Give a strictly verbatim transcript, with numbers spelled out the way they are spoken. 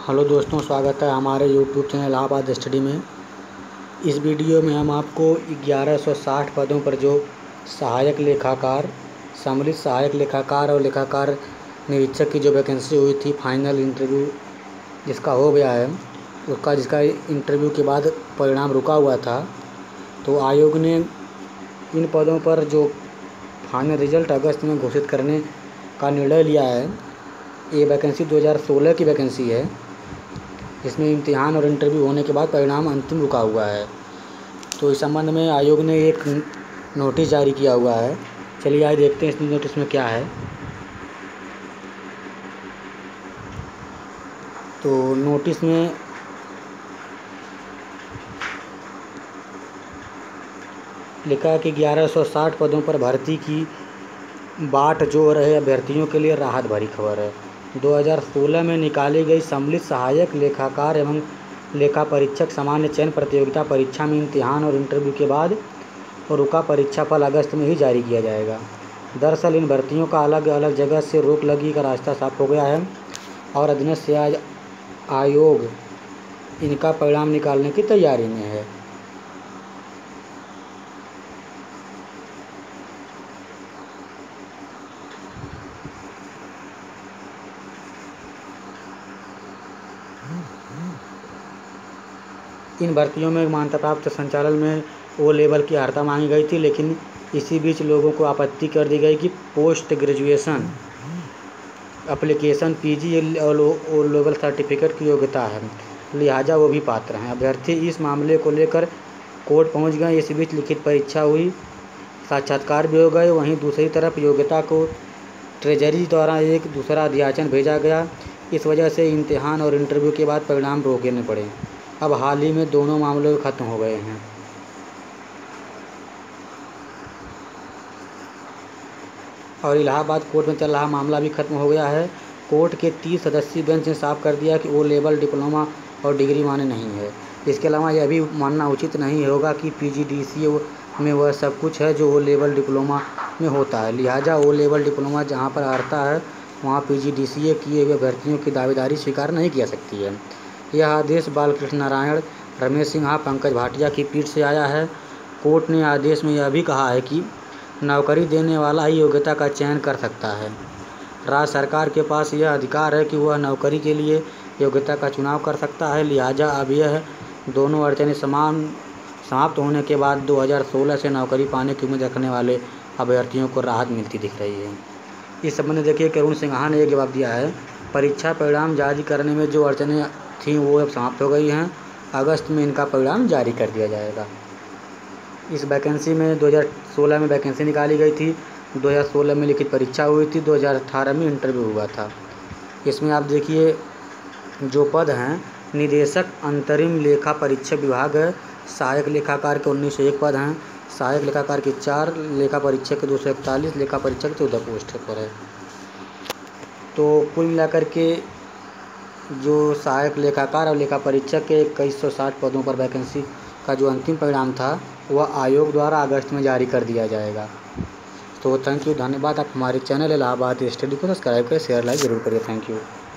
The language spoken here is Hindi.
हेलो दोस्तों, स्वागत है हमारे यूट्यूब चैनल इलाहाबाद स्टडी में। इस वीडियो में हम आपको ग्यारह सौ साठ पदों पर जो सहायक लेखाकार, सम्मिलित सहायक लेखाकार और लेखाकार निरीक्षक की जो वैकेंसी हुई थी, फाइनल इंटरव्यू जिसका हो गया है, उसका जिसका इंटरव्यू के बाद परिणाम रुका हुआ था, तो आयोग ने इन पदों पर जो फाइनल रिजल्ट अगस्त में घोषित करने का निर्णय लिया है। ये वैकेंसी दो हज़ार सोलह की वैकेंसी है, जिसमें इम्तिहान और इंटरव्यू होने के बाद परिणाम अंतिम रुका हुआ है। तो इस संबंध में आयोग ने एक नोटिस जारी किया हुआ है। चलिए आइए देखते हैं इस नोटिस में क्या है। तो नोटिस में लिखा है कि ग्यारह सौ साठ पदों पर भर्ती की बाट जो रहे अभ्यर्थियों के लिए राहत भरी खबर है। दो हज़ार सोलह में निकाली गई सम्मिलित सहायक लेखाकार एवं लेखा परीक्षक सामान्य चयन प्रतियोगिता परीक्षा में इम्तिहान और इंटरव्यू के बाद और रुका परीक्षा फल अगस्त में ही जारी किया जाएगा। दरअसल इन भर्तियों का अलग अलग जगह से रोक लगी का रास्ता साफ हो गया है और अधीनस्थ से आज आयोग इनका परिणाम निकालने की तैयारी में है। इन भर्तियों में मान्यता प्राप्त संचालन में ओ लेवल की अर्हता मांगी गई थी, लेकिन इसी बीच लोगों को आपत्ति कर दी गई कि पोस्ट ग्रेजुएशन एप्लीकेशन पीजी और ओ लेवल सर्टिफिकेट की योग्यता है, लिहाजा वो भी पात्र हैं। अभ्यर्थी इस मामले को लेकर कोर्ट पहुंच गए। इस बीच लिखित परीक्षा हुई, साक्षात्कार भी हो गए। वहीं दूसरी तरफ योग्यता को ट्रेजरी द्वारा एक दूसरा अध्याचन भेजा गया। इस वजह से इम्तिहान और इंटरव्यू के बाद परिणाम रोकने पड़े। अब हाल ही में दोनों मामले खत्म हो गए हैं। और इलाहाबाद कोर्ट में चल रहा मामला भी खत्म हो गया है। कोर्ट के तीस सदस्यीय बेंच ने साफ कर दिया कि ओ लेवल डिप्लोमा और डिग्री मान्य नहीं है। इसके अलावा यह भी मानना उचित नहीं होगा कि पीजीडीसीए में वह सब कुछ है जो ओ लेवल डिप्लोमा में होता है। लिहाजा ओ लेवल डिप्लोमा जहां पर अर्हता है, वहां पीजीडीसीए किए हुए अभ्यर्थियों की दावेदारी स्वीकार नहीं की जा सकती है। यह आदेश बालकृष्ण नारायण, रमेश सिन्हा, पंकज भाटिया की पीठ से आया है। कोर्ट ने आदेश में यह भी कहा है कि नौकरी देने वाला ही योग्यता का चयन कर सकता है। राज्य सरकार के पास यह अधिकार है कि वह नौकरी के लिए योग्यता का चुनाव कर सकता है। लिहाजा अब यह दोनों अड़चनें समान समाप्त होने के बाद दो हज़ार सोलह से नौकरी पाने की उम्मीद रखने वाले अभ्यर्थियों को राहत मिलती दिख रही है। इस संबंध में देखिए कि अरुण सिन्हा ने एक जवाब दिया है। परीक्षा परिणाम जारी करने में जो अड़चनें थी वो अब समाप्त हो गई हैं। अगस्त में इनका परिणाम जारी कर दिया जाएगा। इस वैकेंसी में दो हज़ार सोलह में वैकेंसी निकाली गई थी, दो हज़ार सोलह में लिखित परीक्षा हुई थी, दो हज़ार अठारह में इंटरव्यू हुआ था। इसमें आप देखिए जो पद हैं, निदेशक अंतरिम लेखा परीक्षक विभाग है, सहायक लेखाकार के उन्नीस सौ एक पद हैं, सहायक लेखाकार के चार, लेखा परीक्षक के दो सौ इकतालीस, लेखा परीक्षक चौदह पोस्ट पर है। तो कुल मिलाकर के जो सहायक लेखाकार और लेखा परीक्षक के इक्कीस सौ साठ पदों पर वैकेंसी का जो अंतिम परिणाम था वह आयोग द्वारा अगस्त में जारी कर दिया जाएगा। तो थैंक यू, धन्यवाद। आप हमारे चैनल इलाहाबाद स्टडी को सब्सक्राइब करें, शेयर लाइक जरूर करिए। Thank you.